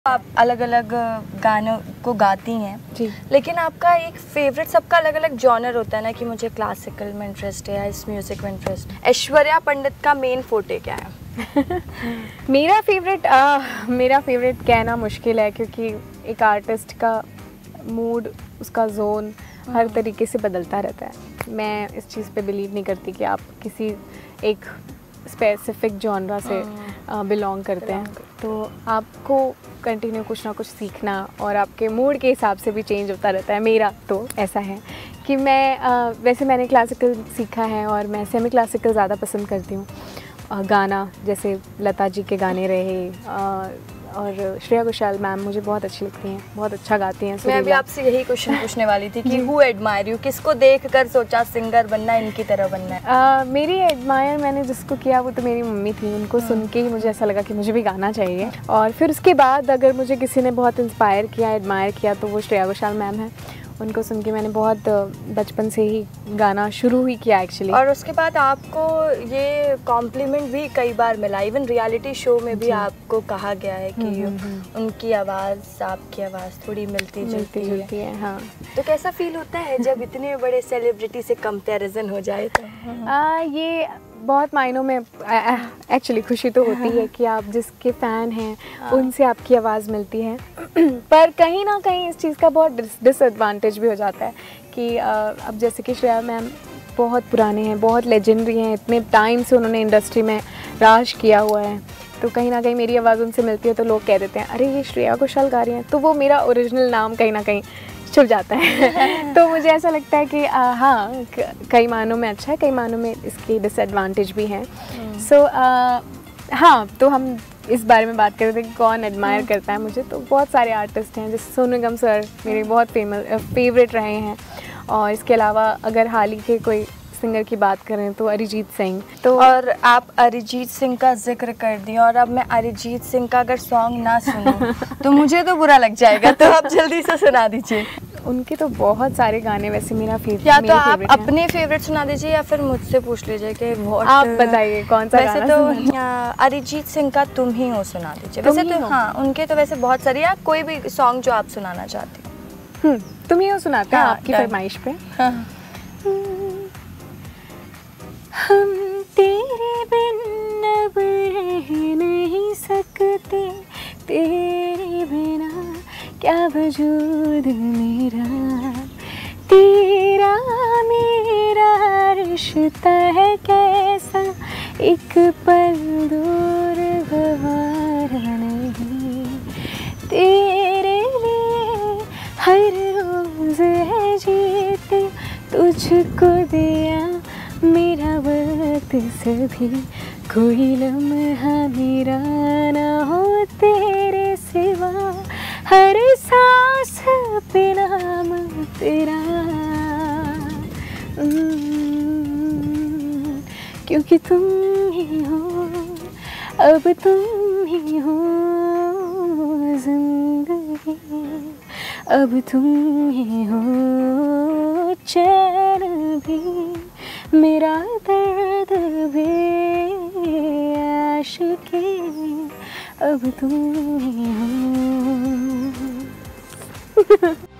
आप अलग अलग गानों को गाती हैं जी, लेकिन आपका एक फेवरेट, सबका अलग अलग जॉनर होता है ना कि मुझे क्लासिकल में इंटरेस्ट है या इस म्यूजिक में इंटरेस्ट है। ऐश्वर्या पंडित का मेन फोटे क्या है? मेरा फेवरेट कहना मुश्किल है, क्योंकि एक आर्टिस्ट का मूड, उसका जोन हर तरीके से बदलता रहता है। मैं इस चीज़ पे बिलीव नहीं करती कि आप किसी एक स्पेसिफिक जॉनरा से बिलोंग करते हैं, तो आपको कंटिन्यू कुछ ना कुछ सीखना और आपके मूड के हिसाब से भी चेंज होता रहता है। मेरा तो ऐसा है कि वैसे मैंने क्लासिकल सीखा है और मैं सेमी क्लासिकल ज़्यादा पसंद करती हूँ। गाना जैसे लता जी के गाने रहे और श्रेया घोषाल मैम मुझे बहुत अच्छी लगती हैं, बहुत अच्छा गाती हैं। मैं भी आपसे यही क्वेश्चन पूछने वाली थी कि हु एडमायर यू, किसको देखकर सोचा सिंगर बनना है, इनकी तरह बनना है? मेरी एडमायर मैंने जिसको किया वो तो मेरी मम्मी थी। उनको सुन के ही मुझे ऐसा लगा कि मुझे भी गाना चाहिए, और फिर उसके बाद अगर मुझे किसी ने बहुत इंस्पायर किया, एडमायर किया, तो वो श्रेया घोषाल मैम है। उनको सुन के मैंने बहुत बचपन से ही गाना शुरू ही किया एक्चुअली। और उसके बाद आपको ये कॉम्प्लीमेंट भी कई बार मिला, इवन रियलिटी शो में भी आपको कहा गया है कि उनकी आवाज़ आपकी आवाज़ थोड़ी मिलती जुलती है। हाँ, तो कैसा फील होता है जब इतने बड़े सेलिब्रिटी से कंपैरिजन हो जाए? तो ये बहुत मायनों में एक्चुअली खुशी तो होती है कि आप जिसके फ़ैन हैं उनसे आपकी आवाज़ मिलती है, पर कहीं ना कहीं इस चीज़ का बहुत डिसएडवांटेज भी हो जाता है कि अब जैसे कि श्रेया मैम बहुत पुराने हैं, बहुत लेजेंडरी हैं, इतने टाइम से उन्होंने इंडस्ट्री में राज किया हुआ है, तो कहीं ना कहीं मेरी आवाज़ उनसे मिलती है तो लोग कह देते हैं अरे ये श्रेया घोषाल गा रही हैं, तो वो मेरा ओरिजिनल नाम कहीं ना कहीं छुप जाता है। तो मुझे ऐसा लगता है कि हाँ, कई मानों में अच्छा है, कई मानों में इसकी डिसएडवांटेज भी हैं। सो हाँ, तो हम इस बारे में बात कर रहे थे कि कौन एडमायर करता है मुझे। तो बहुत सारे आर्टिस्ट हैं, जैसे सोनू निगम सर मेरे बहुत फेवरेट रहे हैं, और इसके अलावा अगर हाल ही के कोई सिंगर की बात करें तो अरिजीत सिंह। तो और आप अरिजीत सिंह का जिक्र कर दिए, और अब मैं अरिजीत सिंह का अगर सॉन्ग ना सुनूं तो मुझे तो बुरा लग जाएगा, तो आप जल्दी से सुना दीजिए। उनके तो बहुत सारे गाने, वैसे मेरा फेवरेट, या तो आप अपने फेवरेट सुना दीजिए या फिर मुझसे पूछ लीजिए कि आप बताइए कौन सा वैसे गाना? तो अरिजीत सिंह का तुम ही हो सुना दीजिए। वैसे तो हाँ, उनके तो वैसे बहुत सारे, या कोई भी सॉन्ग जो आप सुनाना चाहती हो। तुम ही हो सुनाते हैं आपकी फरमाइश पे। हम तेरे बिन अब रह नहीं सकते, तेरे बिना क्या वजूद मेरा, तेरा मेरा रिश्ता है कैसा, एक पल दूर गवारा नहीं, तेरे लिए हर रोज है जीते, तुझको दिया मेरा वक्त सभी, कोई लम्हा मेरा ना हो तेरे सिवा, हर सांस पे नाम तेरा, क्योंकि तुम ही हो, अब तुम ही हो जिंदगी, अब तुम ही हो चैन भी, मेरा दर्द भी आशिकी, अब तुम ही हो।